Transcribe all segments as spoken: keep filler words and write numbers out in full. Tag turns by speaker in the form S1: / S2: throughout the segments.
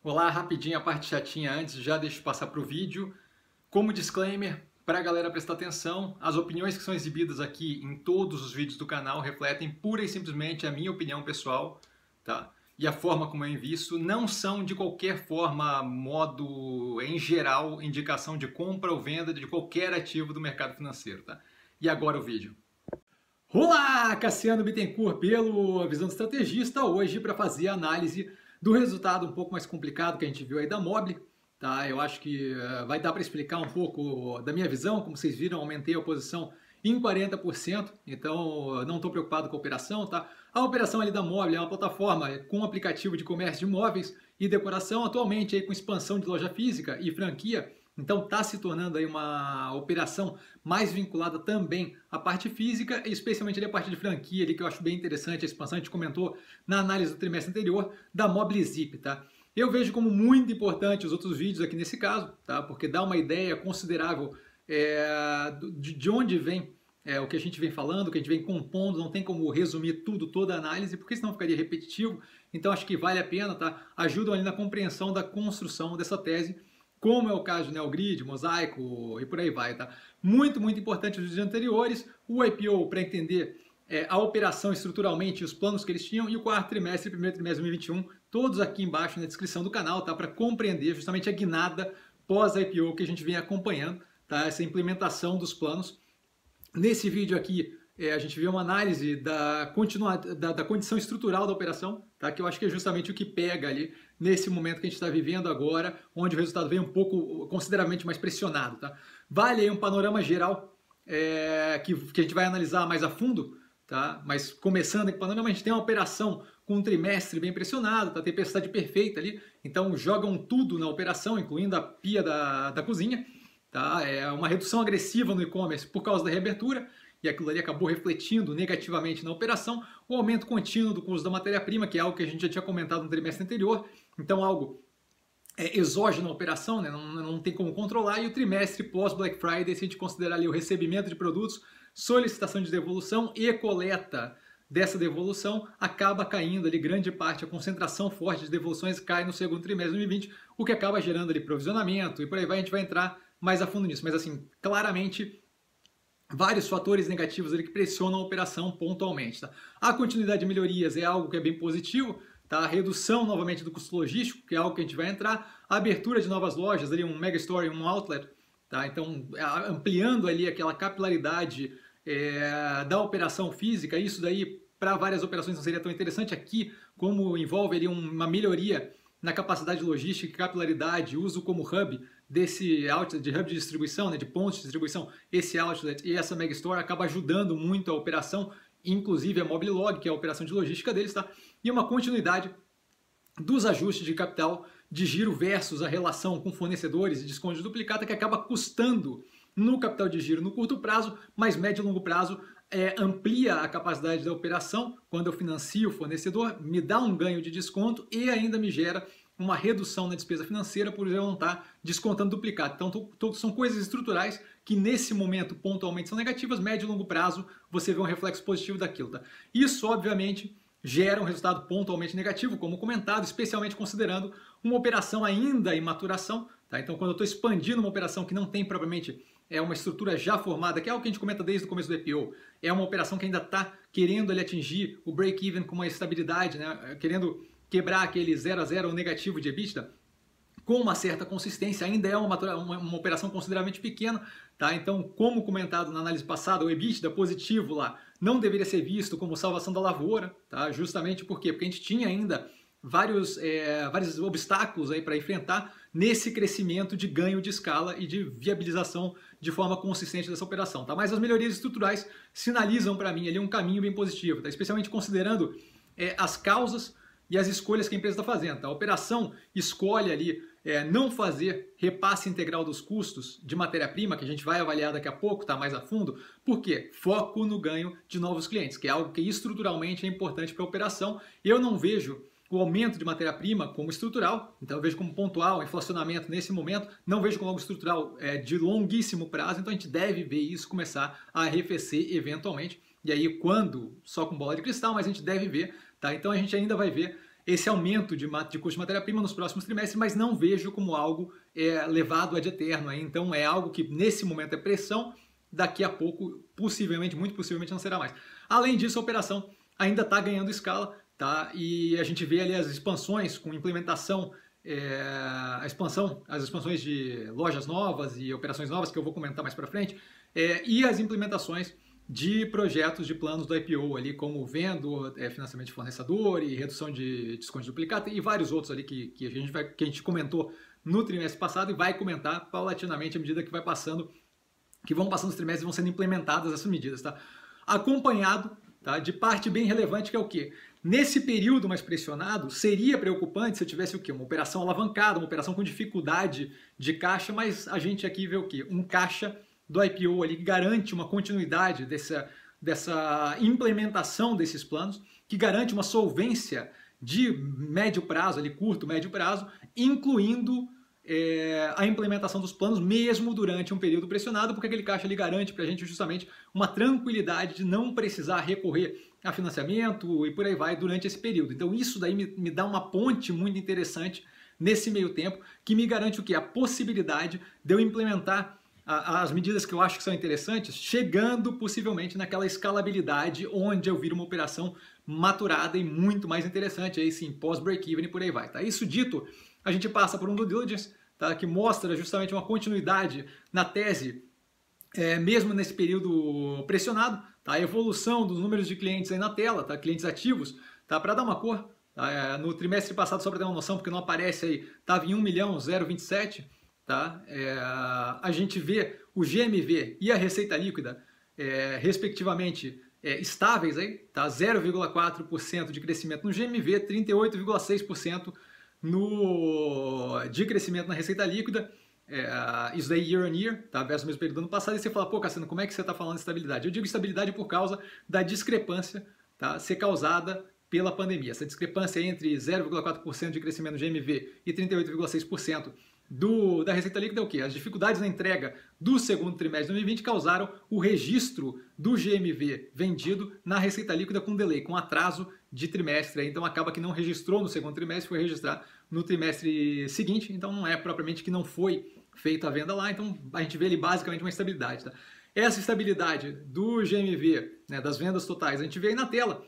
S1: Olá, rapidinho a parte chatinha antes, já deixo eu passar para o vídeo. Como disclaimer, para a galera prestar atenção, as opiniões que são exibidas aqui em todos os vídeos do canal refletem pura e simplesmente a minha opinião pessoal, tá? E a forma como eu invisto não são de qualquer forma, modo, em geral, indicação de compra ou venda de qualquer ativo do mercado financeiro, tá? E agora o vídeo. Olá, Cassiano Bittencourt pelo Visão do Estrategista, hoje para fazer a análise do resultado um pouco mais complicado que a gente viu aí da Mobile, tá? Eu acho que uh, vai dar para explicar um pouco da minha visão. Como vocês viram, aumentei a posição em quarenta por cento, então uh, não estou preocupado com a operação, tá? A operação ali da Mobile é uma plataforma com aplicativo de comércio de imóveis e decoração, atualmente aí com expansão de loja física e franquia. Então está se tornando aí uma operação mais vinculada também à parte física, especialmente ali a parte de franquia, ali, que eu acho bem interessante a expansão. A gente comentou na análise do trimestre anterior da MobileZip, tá? Eu vejo como muito importante os outros vídeos aqui nesse caso, tá? Porque dá uma ideia considerável é, de, de onde vem é, o que a gente vem falando, o que a gente vem compondo. Não tem como resumir tudo, toda a análise, porque senão ficaria repetitivo. Então acho que vale a pena, tá? Ajudam ali na compreensão da construção dessa tese, como é o caso de Neogrid, Mosaico e por aí vai, tá? Muito, muito importante os vídeos anteriores, o I P O para entender é, a operação estruturalmente, os planos que eles tinham, e o quarto trimestre e primeiro trimestre de dois mil e vinte e um, todos aqui embaixo na descrição do canal, tá? Para compreender justamente a guinada pós-I P O que a gente vem acompanhando, tá? Essa implementação dos planos. Nesse vídeo aqui, é, a gente vê uma análise da, continua, da, da condição estrutural da operação, tá? Que eu acho que é justamente o que pega ali nesse momento que a gente está vivendo agora, onde o resultado vem um pouco, consideravelmente mais pressionado, tá? Vale aí um panorama geral é, que, que a gente vai analisar mais a fundo, tá? Mas começando com o panorama, a gente tem uma operação com um trimestre bem pressionado, tá? Tempestade perfeita ali, então jogam tudo na operação, incluindo a pia da, da cozinha, tá? É uma redução agressiva no e-commerce por causa da reabertura, e aquilo ali acabou refletindo negativamente na operação. O aumento contínuo do custo da matéria-prima, que é algo que a gente já tinha comentado no trimestre anterior, então algo é, exógeno na operação, né? não, não tem como controlar. E o trimestre pós-Black Friday, se a gente considerar ali o recebimento de produtos, solicitação de devolução e coleta dessa devolução, acaba caindo ali grande parte, a concentração forte de devoluções cai no segundo trimestre de dois mil e vinte, o que acaba gerando ali provisionamento, e por aí vai, a gente vai entrar mais a fundo nisso. Mas assim, claramente vários fatores negativos ali que pressionam a operação pontualmente, tá? A continuidade de melhorias é algo que é bem positivo, tá? A redução novamente do custo logístico, que é algo que a gente vai entrar, a abertura de novas lojas, ali um mega store, um outlet, tá? Então ampliando ali aquela capilaridade é, da operação física. Isso daí para várias operações não seria tão interessante. Aqui, como envolve ali uma melhoria na capacidade logística e capilaridade, uso como hub desse outlet, de hub de distribuição, né, de pontos de distribuição, esse outlet e essa mega store acaba ajudando muito a operação, inclusive a Mobilog, que é a operação de logística deles, tá? E uma continuidade dos ajustes de capital de giro versus a relação com fornecedores e desconto de duplicata, que acaba custando no capital de giro no curto prazo, mas médio e longo prazo é, amplia a capacidade da operação. Quando eu financio o fornecedor, me dá um ganho de desconto e ainda me gera uma redução na despesa financeira por eu não estar descontando duplicado. Então, todos são coisas estruturais que nesse momento pontualmente são negativas, médio e longo prazo você vê um reflexo positivo daquilo, tá? Isso, obviamente, gera um resultado pontualmente negativo, como comentado, especialmente considerando uma operação ainda em maturação, tá? Então, quando eu estou expandindo uma operação que não tem propriamente é uma estrutura já formada, que é algo que a gente comenta desde o começo do I P O, é uma operação que ainda está querendo ali atingir o break-even com uma estabilidade, né? Querendo quebrar aquele zero a zero ou negativo de EBITDA com uma certa consistência. Ainda é uma, uma, uma operação consideravelmente pequena, tá? Então, como comentado na análise passada, o EBITDA positivo lá não deveria ser visto como salvação da lavoura, tá? Justamente por quê? Porque a gente tinha ainda vários, é, vários obstáculos aí para enfrentar nesse crescimento de ganho de escala e de viabilização de forma consistente dessa operação, tá? Mas as melhorias estruturais sinalizam para mim ali um caminho bem positivo, tá? Especialmente considerando é, as causas e as escolhas que a empresa está fazendo, tá? A operação escolhe ali é, não fazer repasse integral dos custos de matéria-prima, que a gente vai avaliar daqui a pouco, tá? Mais a fundo. Por quê? Foco no ganho de novos clientes, que é algo que estruturalmente é importante para a operação. Eu não vejo o aumento de matéria-prima como estrutural, então eu vejo como pontual, inflacionamento nesse momento, não vejo como algo estrutural é, de longuíssimo prazo, então a gente deve ver isso começar a arrefecer eventualmente, e aí quando, só com bola de cristal, mas a gente deve ver, tá? Então a gente ainda vai ver esse aumento de, de custo de matéria-prima nos próximos trimestres, mas não vejo como algo é, levado ad eterno. Aí. Então é algo que nesse momento é pressão, daqui a pouco, possivelmente, muito possivelmente não será mais. Além disso, a operação ainda está ganhando escala, tá? E a gente vê ali as expansões com implementação, é, a expansão, as expansões de lojas novas e operações novas, que eu vou comentar mais para frente, é, e as implementações de projetos de planos do I P O ali, como vendo é, financiamento de fornecedor e redução de desconto de duplicata e vários outros ali que, que, a gente vai, que a gente comentou no trimestre passado e vai comentar paulatinamente à medida que vai passando, que vão passando os trimestres e vão sendo implementadas essas medidas, tá? Acompanhado, tá, de parte bem relevante que é o quê? Nesse período mais pressionado, seria preocupante se eu tivesse o quê? Uma operação alavancada, uma operação com dificuldade de caixa, mas a gente aqui vê o quê? Um caixa do I P O ali que garante uma continuidade dessa, dessa implementação desses planos, que garante uma solvência de médio prazo, ali, curto, médio prazo, incluindo é, a implementação dos planos, mesmo durante um período pressionado, porque aquele caixa ali garante para a gente justamente uma tranquilidade de não precisar recorrer a financiamento e por aí vai durante esse período. Então isso daí me, me dá uma ponte muito interessante nesse meio tempo, que me garante o quê? A possibilidade de eu implementar as medidas que eu acho que são interessantes, chegando possivelmente naquela escalabilidade onde eu viro uma operação maturada e muito mais interessante, aí sim, pós-break-even e por aí vai. Tá? Isso dito, a gente passa por um due diligence, tá? Que mostra justamente uma continuidade na tese, é, mesmo nesse período pressionado, tá? A evolução dos números de clientes aí na tela, tá? Clientes ativos, tá? Para dar uma cor, tá? É, no trimestre passado, só para ter uma noção, porque não aparece aí, estava em um milhão zero vinte e sete. Tá? É, a gente vê o G M V e a receita líquida, é, respectivamente, é, estáveis, aí, tá? zero vírgula quatro por cento de crescimento no G M V, trinta e oito vírgula seis por cento no, de crescimento na receita líquida, é, isso daí year on year, tá? Versus o mesmo período do ano passado, e você fala, pô, Cassiano, como é que você está falando de estabilidade? Eu digo estabilidade por causa da discrepância, tá? Ser causada pela pandemia. Essa discrepância entre zero vírgula quatro por cento de crescimento no G M V e trinta e oito vírgula seis por cento Do, da receita líquida é o quê? As dificuldades na entrega do segundo trimestre de dois mil e vinte causaram o registro do G M V vendido na receita líquida com delay, com atraso de trimestre. Então acaba que não registrou no segundo trimestre, foi registrar no trimestre seguinte. Então não é propriamente que não foi feita a venda lá. Então a gente vê ali basicamente uma estabilidade. Tá? Essa estabilidade do G M V, né, das vendas totais, a gente vê aí na tela.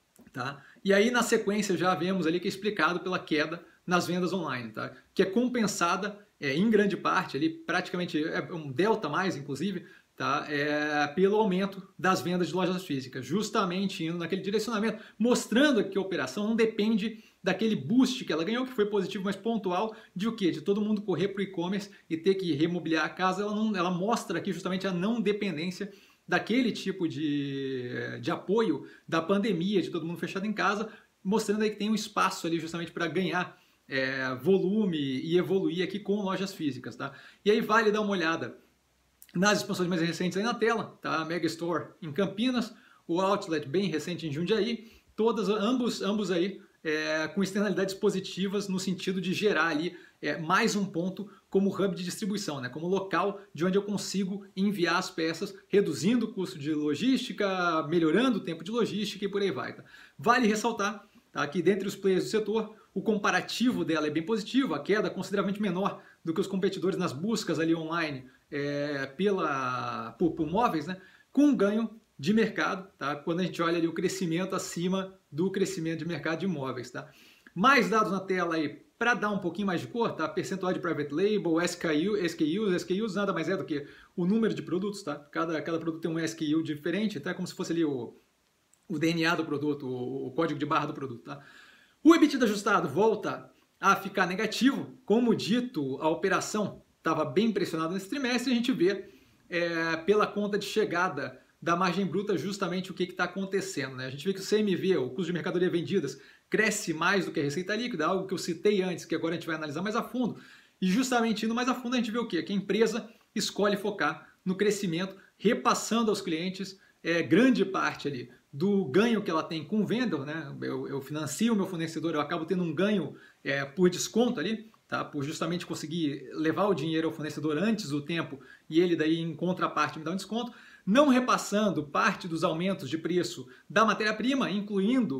S1: Tá? E aí na sequência já vemos ali que é explicado pela queda nas vendas online, tá? Que é compensada é, em grande parte, ali, praticamente é um delta mais, inclusive, tá? É, pelo aumento das vendas de lojas físicas, justamente indo naquele direcionamento, mostrando que a operação não depende daquele boost que ela ganhou, que foi positivo, mas pontual, de o quê? De todo mundo correr para o e-commerce e ter que remobiliar a casa. Ela, não, ela mostra aqui justamente a não dependência daquele tipo de, de apoio da pandemia, de todo mundo fechado em casa, mostrando aí que tem um espaço ali justamente para ganhar É, volume e evoluir aqui com lojas físicas, tá? E aí vale dar uma olhada nas expansões mais recentes aí na tela, tá? A Mega Store em Campinas, o Outlet bem recente em Jundiaí, todas, ambos, ambos aí é, com externalidades positivas no sentido de gerar ali é, mais um ponto como hub de distribuição, né? Como local de onde eu consigo enviar as peças, reduzindo o custo de logística, melhorando o tempo de logística e por aí vai, tá? Vale ressaltar, tá, que dentre os players do setor, o comparativo dela é bem positivo, a queda é consideravelmente menor do que os competidores nas buscas ali online é, pela, por, por móveis, né? Com um ganho de mercado, tá? Quando a gente olha ali o crescimento acima do crescimento de mercado de imóveis. Tá? Mais dados na tela aí para dar um pouquinho mais de cor, tá? Percentual de private label, S K U, S K Us, S K Us nada mais é do que o número de produtos, tá? Cada, cada produto tem um S K U diferente, tá? Como se fosse ali o, o D N A do produto, o, o código de barra do produto, tá? O EBITDA ajustado volta a ficar negativo. Como dito, a operação estava bem pressionada nesse trimestre e a gente vê é, pela conta de chegada da margem bruta justamente o que está acontecendo. Né? A gente vê que o C M V, o custo de mercadoria vendidas, cresce mais do que a receita líquida, algo que eu citei antes, que agora a gente vai analisar mais a fundo. E justamente indo mais a fundo a gente vê o quê? Que a empresa escolhe focar no crescimento, repassando aos clientes é, grande parte ali do ganho que ela tem com o vendedor, né? Eu, eu financio o meu fornecedor, eu acabo tendo um ganho é, por desconto ali, tá? Por justamente conseguir levar o dinheiro ao fornecedor antes do tempo e ele daí em contraparte me dá um desconto, não repassando parte dos aumentos de preço da matéria-prima, incluindo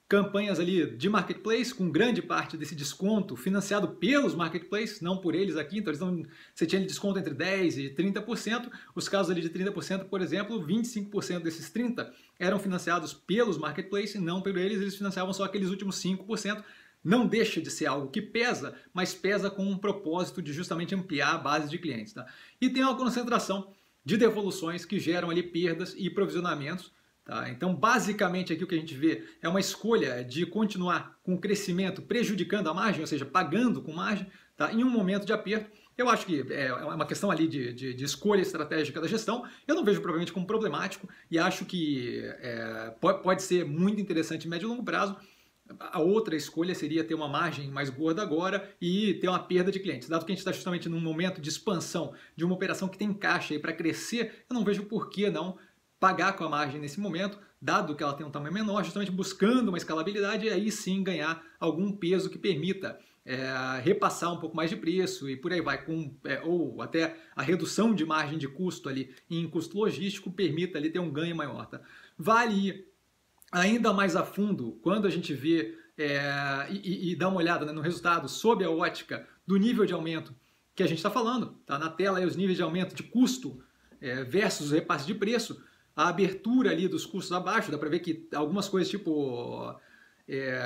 S1: campanhas ali de marketplace, com grande parte desse desconto financiado pelos marketplaces, não por eles aqui, então eles não, você tinha desconto entre dez por cento e trinta por cento, os casos ali de trinta por cento, por exemplo, vinte e cinco por cento desses trinta por cento eram financiados pelos marketplaces, não por eles, eles financiavam só aqueles últimos cinco por cento, não deixa de ser algo que pesa, mas pesa com um propósito de justamente ampliar a base de clientes. Tá? E tem uma concentração de devoluções que geram ali perdas e provisionamentos. Tá? Então, basicamente, aqui o que a gente vê é uma escolha de continuar com o crescimento prejudicando a margem, ou seja, pagando com margem, tá? Em um momento de aperto. Eu acho que é uma questão ali de, de, de escolha estratégica da gestão. Eu não vejo provavelmente como problemático e acho que é, pode, pode ser muito interessante em médio e longo prazo. A outra escolha seria ter uma margem mais gorda agora e ter uma perda de clientes. Dado que a gente está justamente num momento de expansão de uma operação que tem caixa para crescer, eu não vejo por que não pagar com a margem nesse momento, dado que ela tem um tamanho menor, justamente buscando uma escalabilidade e aí sim ganhar algum peso que permita é, repassar um pouco mais de preço e por aí vai, com, é, ou até a redução de margem de custo ali em custo logístico permita ali ter um ganho maior. Tá? Vale ir ainda mais a fundo quando a gente vê é, e, e dá uma olhada, né, no resultado sob a ótica do nível de aumento que a gente está falando. Tá? Na tela aí os níveis de aumento de custo é, versus o repasse de preço. A abertura ali dos custos abaixo, dá para ver que algumas coisas tipo é,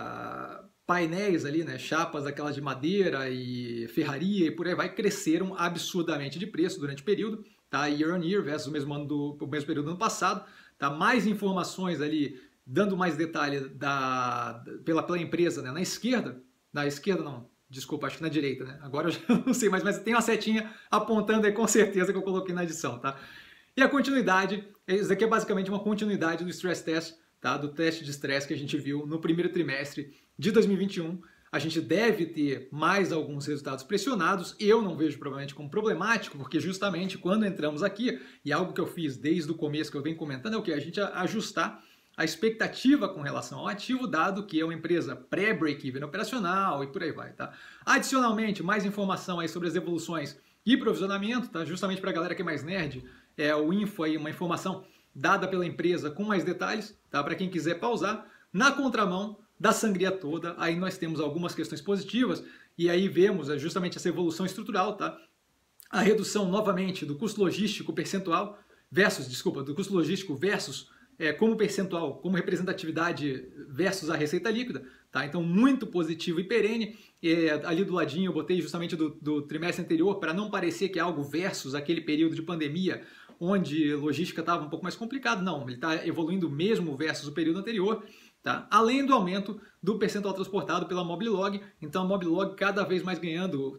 S1: painéis ali, né, chapas daquelas de madeira e ferraria e por aí vai, cresceram absurdamente de preço durante o período, tá? Year on year versus o mesmo, ano do, o mesmo período do ano passado. Tá? Mais informações ali, dando mais detalhe da, pela, pela empresa, né? Na esquerda, na esquerda não, desculpa, acho que na direita, né? Agora eu já não sei mais, mas tem uma setinha apontando aí com certeza que eu coloquei na edição, tá? E a continuidade, isso aqui é basicamente uma continuidade do stress test, tá? Do teste de estresse que a gente viu no primeiro trimestre de dois mil e vinte e um. A gente deve ter mais alguns resultados pressionados. Eu não vejo provavelmente como problemático, porque justamente quando entramos aqui, e algo que eu fiz desde o começo que eu venho comentando, é o que? A gente ajustar a expectativa com relação ao ativo, dado que é uma empresa pré-break-even operacional e por aí vai, tá? Adicionalmente, mais informação aí sobre as evoluções e provisionamento, tá? Justamente para a galera que é mais nerd, é o info aí, uma informação dada pela empresa com mais detalhes, tá? Para quem quiser pausar. Na contramão da sangria toda, aí nós temos algumas questões positivas e aí vemos justamente essa evolução estrutural, tá? A redução novamente do custo logístico percentual versus, desculpa, do custo logístico versus é, como percentual, como representatividade versus a receita líquida, tá? Então muito positivo e perene. É, ali do ladinho eu botei justamente do, do trimestre anterior para não parecer que é algo versus aquele período de pandemia onde logística estava um pouco mais complicado. Não, ele está evoluindo mesmo versus o período anterior. Tá? Além do aumento do percentual transportado pela Mobilog, então a Mobilog cada vez mais ganhando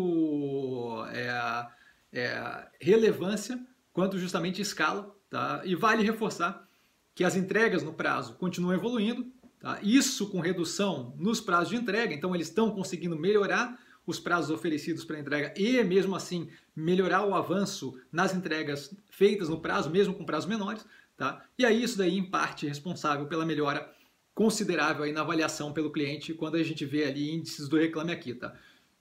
S1: tanto é, é, relevância quanto justamente escala. Tá? E vale reforçar que as entregas no prazo continuam evoluindo, tá? Isso com redução nos prazos de entrega, então eles estão conseguindo melhorar os prazos oferecidos para entrega e mesmo assim melhorar o avanço nas entregas feitas no prazo, mesmo com prazos menores. Tá? E aí isso daí em parte é responsável pela melhora considerável aí na avaliação pelo cliente quando a gente vê ali índices do Reclame Aqui. Tá?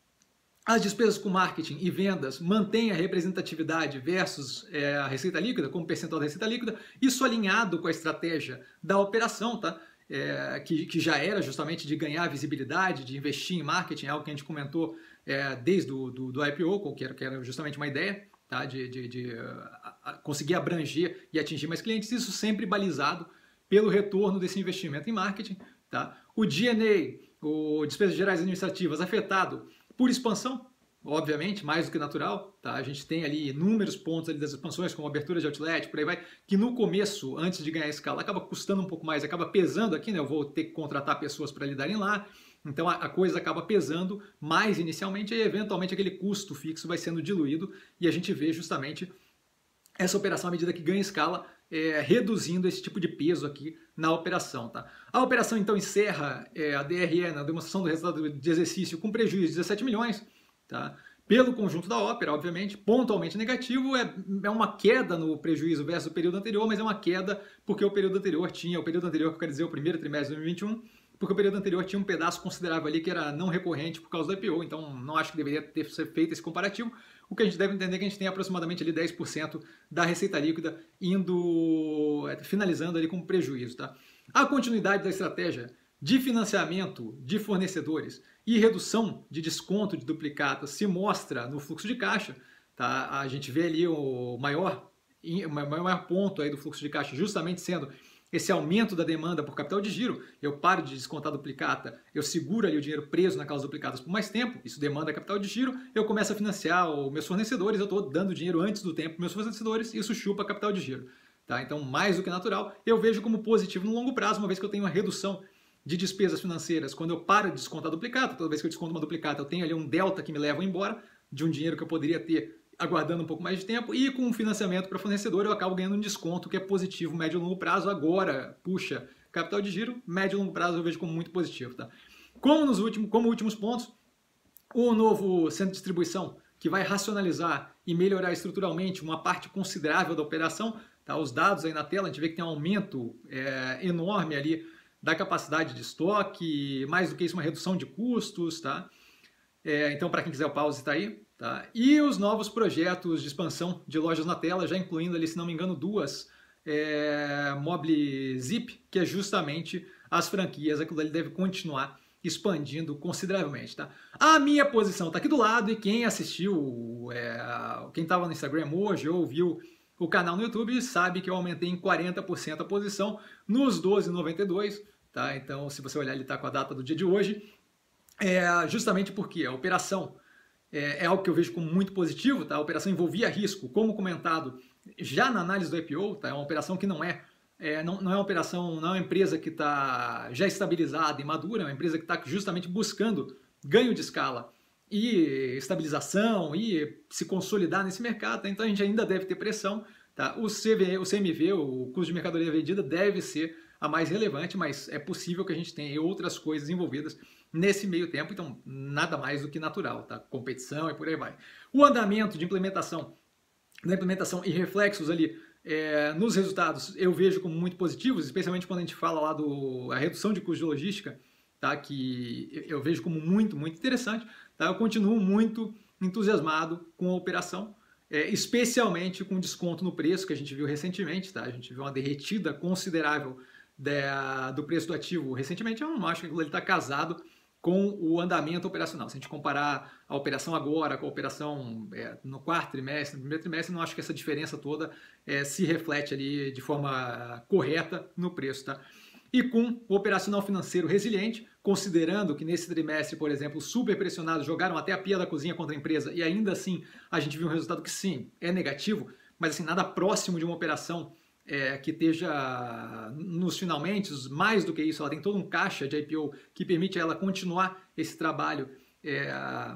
S1: As despesas com marketing e vendas mantêm a representatividade versus é, a receita líquida, como percentual da receita líquida, isso alinhado com a estratégia da operação, tá? É, que, que já era justamente de ganhar visibilidade, de investir em marketing, algo que a gente comentou é, desde o do, do I P O, que era, que era justamente uma ideia, tá? de, de, de a, a conseguir abranger e atingir mais clientes, isso sempre balizado pelo retorno desse investimento em marketing. Tá? O G and A, o Despesas Gerais Administrativas, afetado por expansão, obviamente, mais do que natural, tá? A gente tem ali inúmeros pontos ali das expansões, como abertura de outlet, por aí vai, que no começo, antes de ganhar escala, acaba custando um pouco mais, acaba pesando aqui, né? Eu vou ter que contratar pessoas para lidarem lá, então a, a coisa acaba pesando mais inicialmente e eventualmente aquele custo fixo vai sendo diluído e a gente vê justamente essa operação à medida que ganha escala, é, reduzindo esse tipo de peso aqui na operação. Tá? A operação então encerra é, a D R E na demonstração do resultado de exercício com prejuízo de dezessete milhões, tá? Pelo conjunto da ópera, obviamente, pontualmente negativo, é, é uma queda no prejuízo versus o período anterior, mas é uma queda porque o período anterior tinha, o período anterior que eu quero dizer o primeiro trimestre de dois mil e vinte e um, porque o período anterior tinha um pedaço considerável ali que era não recorrente por causa do I P O, então não acho que deveria ter feito esse comparativo. O que a gente deve entender é que a gente tem aproximadamente ali dez por cento da receita líquida indo, finalizando ali com prejuízo. Tá? A continuidade da estratégia de financiamento de fornecedores e redução de desconto de duplicatas se mostra no fluxo de caixa. Tá? A gente vê ali o maior, o maior ponto aí do fluxo de caixa justamente sendo esse aumento da demanda por capital de giro. Eu paro de descontar duplicata, eu seguro ali o dinheiro preso naquelas duplicatas por mais tempo, isso demanda capital de giro, eu começo a financiar os meus fornecedores, eu estou dando dinheiro antes do tempo para meus fornecedores, isso chupa capital de giro. Tá? Então, mais do que natural, eu vejo como positivo no longo prazo, uma vez que eu tenho uma redução de despesas financeiras. Quando eu paro de descontar duplicata, toda vez que eu desconto uma duplicata, eu tenho ali um delta que me leva embora de um dinheiro que eu poderia ter aguardando um pouco mais de tempo, e com o financiamento para fornecedor eu acabo ganhando um desconto que é positivo médio e longo prazo. Agora, puxa, capital de giro, médio e longo prazo eu vejo como muito positivo. Tá? Como nos últimos, como últimos pontos, o novo centro de distribuição, que vai racionalizar e melhorar estruturalmente uma parte considerável da operação. Tá? Os dados aí na tela, a gente vê que tem um aumento é, enorme ali da capacidade de estoque, mais do que isso, uma redução de custos. Tá? É, então, para quem quiser, o pause está aí. Tá? E os novos projetos de expansão de lojas na tela, já incluindo ali, se não me engano, duas é, Mobile Zip, que é justamente as franquias. Aquilo ali deve continuar expandindo consideravelmente. Tá? A minha posição está aqui do lado, e quem assistiu, é, quem estava no Instagram hoje ou viu o canal no YouTube, sabe que eu aumentei em quarenta por cento a posição nos doze reais e noventa e dois centavos. Tá? Então, se você olhar, ele está com a data do dia de hoje. É, justamente porque a operação é, é algo que eu vejo como muito positivo. Tá? A operação envolvia risco, como comentado já na análise do I P O. Tá? É uma operação que não é, é, não, não é uma operação, não é uma empresa que está já estabilizada e madura, é uma empresa que está justamente buscando ganho de escala e estabilização e se consolidar nesse mercado. Tá? Então a gente ainda deve ter pressão. Tá? O, C V, o C M V, o custo de mercadoria vendida, deve ser a mais relevante, mas é possível que a gente tenha outras coisas envolvidas nesse meio tempo, então nada mais do que natural, tá? Competição e por aí vai. O andamento de implementação, da implementação e reflexos ali é, nos resultados eu vejo como muito positivos, especialmente quando a gente fala lá do a redução de custo de logística, tá? Que eu vejo como muito, muito interessante. Tá? Eu continuo muito entusiasmado com a operação, é, especialmente com desconto no preço que a gente viu recentemente. Tá? A gente viu uma derretida considerável da, do preço do ativo recentemente. Eu não acho que aquilo está casado com o andamento operacional. Se a gente comparar a operação agora com a operação é, no quarto trimestre, no primeiro trimestre, não acho que essa diferença toda é, se reflete ali de forma correta no preço. Tá? E com o operacional financeiro resiliente, considerando que nesse trimestre, por exemplo, super pressionados jogaram até a pia da cozinha contra a empresa, e ainda assim a gente viu um resultado que sim, é negativo, mas assim, nada próximo de uma operação é, que esteja nos finalmente. Mais do que isso, ela tem todo um caixa de I P O que permite a ela continuar esse trabalho é,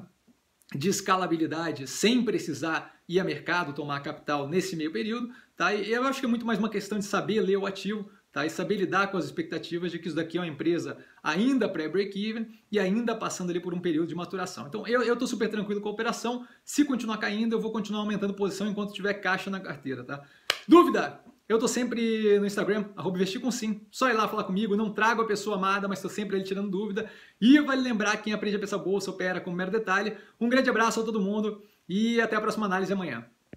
S1: de escalabilidade sem precisar ir a mercado tomar capital nesse meio período. Tá? E eu acho que é muito mais uma questão de saber ler o ativo, tá? E saber lidar com as expectativas de que isso daqui é uma empresa ainda pré-break-even e ainda passando ali por um período de maturação. Então eu estou super tranquilo com a operação. Se continuar caindo, eu vou continuar aumentando posição enquanto tiver caixa na carteira. Tá? Dúvida? Eu estou sempre no Instagram, arroba investir com sim. Só ir lá falar comigo, não trago a pessoa amada, mas estou sempre ali tirando dúvida. E vale lembrar que quem aprende a pensar bolsa opera com mero detalhe. Um grande abraço a todo mundo e até a próxima análise amanhã.